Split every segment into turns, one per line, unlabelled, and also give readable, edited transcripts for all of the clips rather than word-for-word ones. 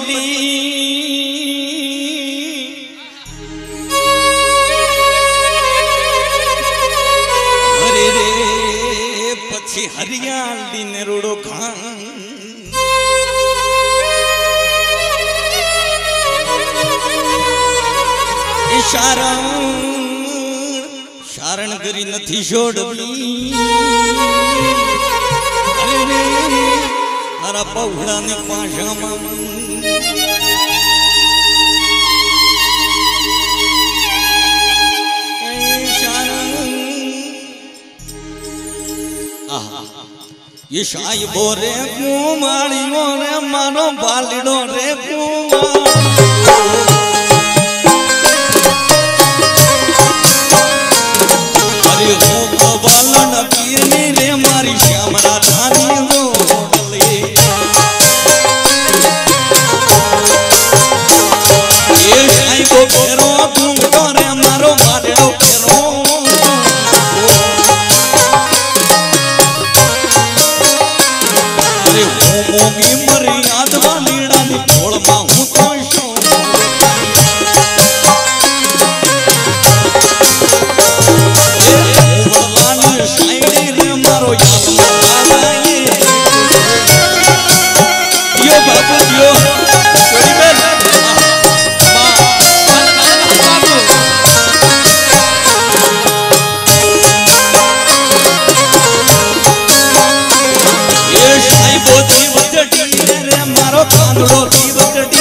अरे रे पछी हरियाली ने रोड़ो खान शारण करी नथी छोड़वी अरे रे तारा पहुड़ा ने पाशा ये शाही बोरे कुमारियों रे मानो बालिडो रे अरे हो बालन पीरनी रे मारी श्यामरा धानी रोडले ये शाही को फेरो तुम तो रे मारो बालिडो फेरो मोगी मर्याद वालीड़ा नी खोल माहू तो शो वरलानी शायरी रे मारो याद मारा ये यो बाबू यो छोड़ी बेल ये शाही बोती मारो कांदड़ो की बकड़ी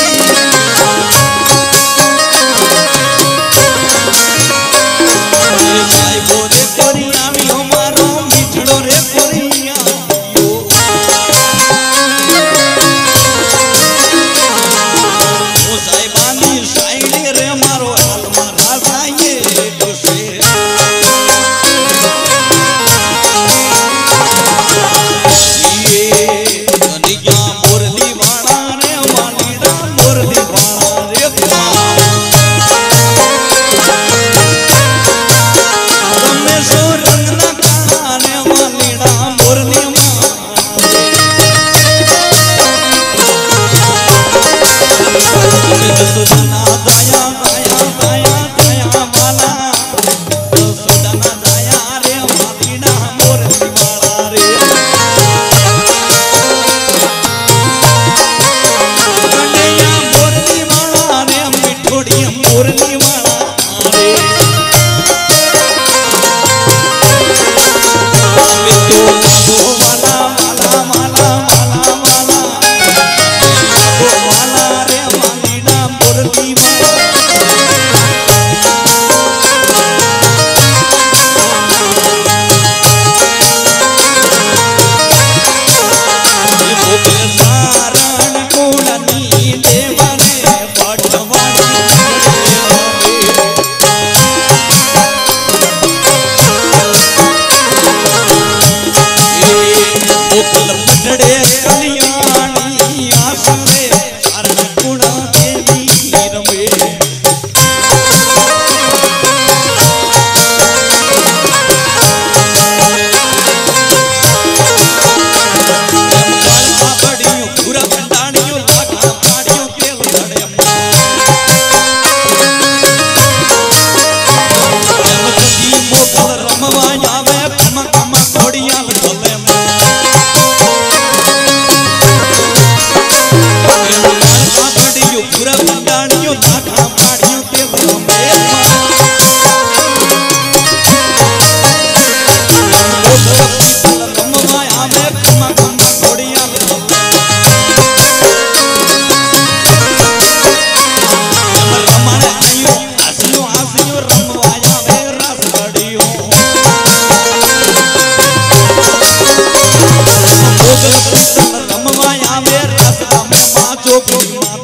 ये भाई बोले कोरिया में हमारो मिठड़ो रे कोरिया ओ साहिबानी शायरी रे मारो हाल मारा जाए तुसे ये कनिया मुरली वाला रे वालीड़ा मुरली वाला रे तुमने सो रंग ना काने वालीड़ा मुरली वाला सुजना दया दया दया दया वाला सुजना दया रे वालीड़ा मुरली वाला रे मुरली वाला रे तो वाला वाला वाला वाला वाला वाला रे वालीड़ा मुरली वाला ये बोले सारण कोड़नी देवा रे पटवानी पटड़े कल्याणी आसरे शरण गुणा देवी रमे बड़ियों पूरा भंडारियों लाखा पाड़ियों के लड़े मोगल रमवाया में कम कम घोड़ियां ढोले पूरा बंदाड़ियों लाखा पाड़ियों के रमवाया में कम कम घोड़ियां रमण आयो हसियो हसियो रमवाया में रस बड़ियों रमवाया में रस में माँ चोपड़ी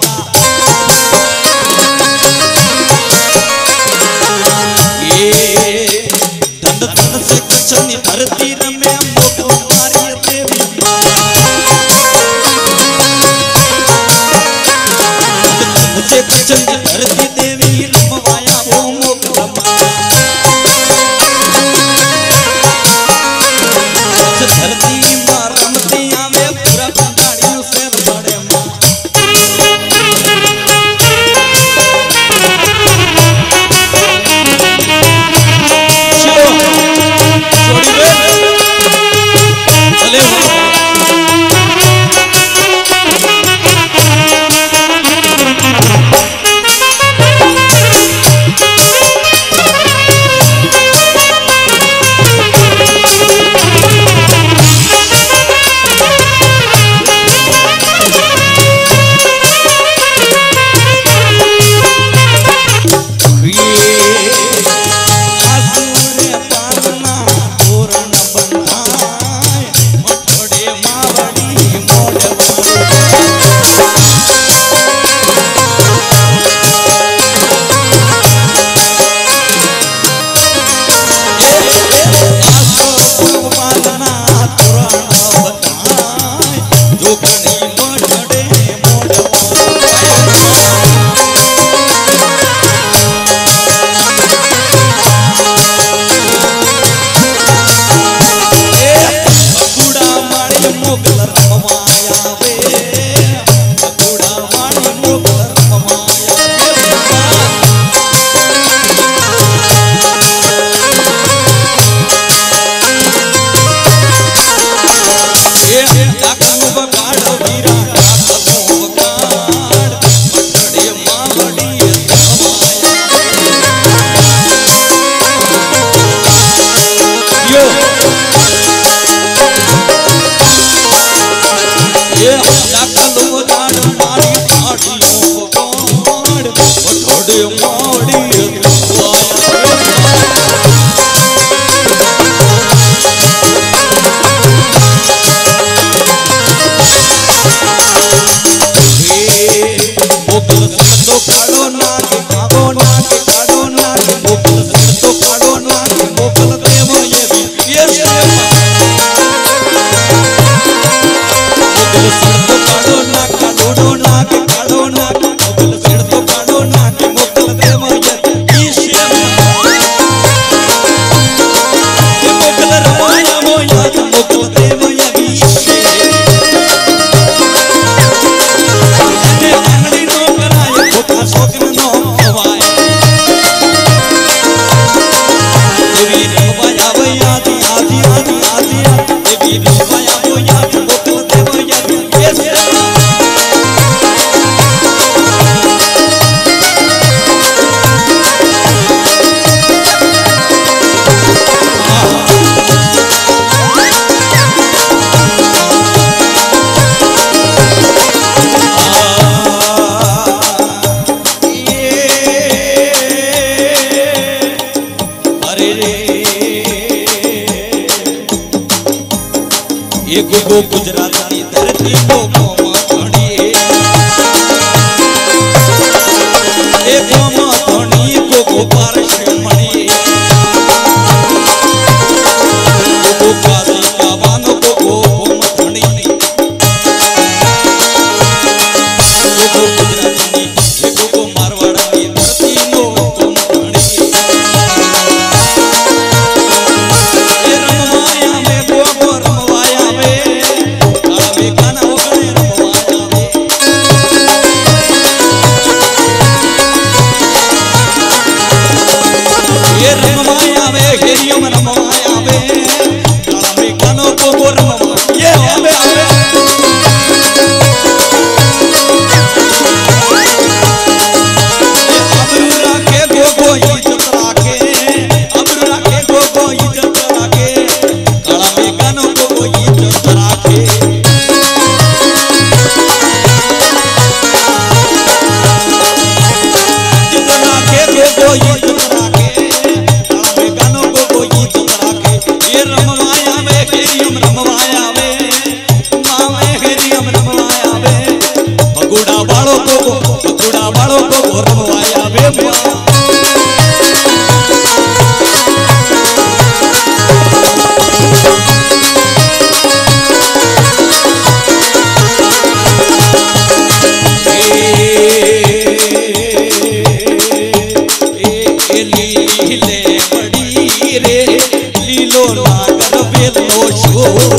धरती रमे मोगल देवी मुझे चंद धरती देवी रमवाया वो मोगल धरती माँ रमती आवे पूरा बंदाड़ियों से बड़े माँ गोगो गुजरातनी धरती को मोमथणी ए मोमथणी गोगो पारशमणी गोगो काशी का बानो गोगो मोमथणी गोगो गुजरातनी ए गोगो मारवाड़नी धरती नो मोमथणी ए रमवाया में गोगो रमवाया में काला में गाना वगड़े रमवाया में ये रमवाया में घेरियो में रमवाया में काला में गानो गोगो रमवा ये आवे आवे अबरू राखे गोगो इज्जत राखे अबरू राखे गोगो इज्जत राखे काला में गानो गोगो इज्जत राखे इज्जत राखे गोगो इज्जत राखे काला में गानो गोगो इज्जत राखे ये रमवाया में घेरियम रमवाया में मावे घेरियम रमवाया में बगुड़ा वालो गोगो रमवाया में लीले बड़ी रे लीलो नागर बेलो शो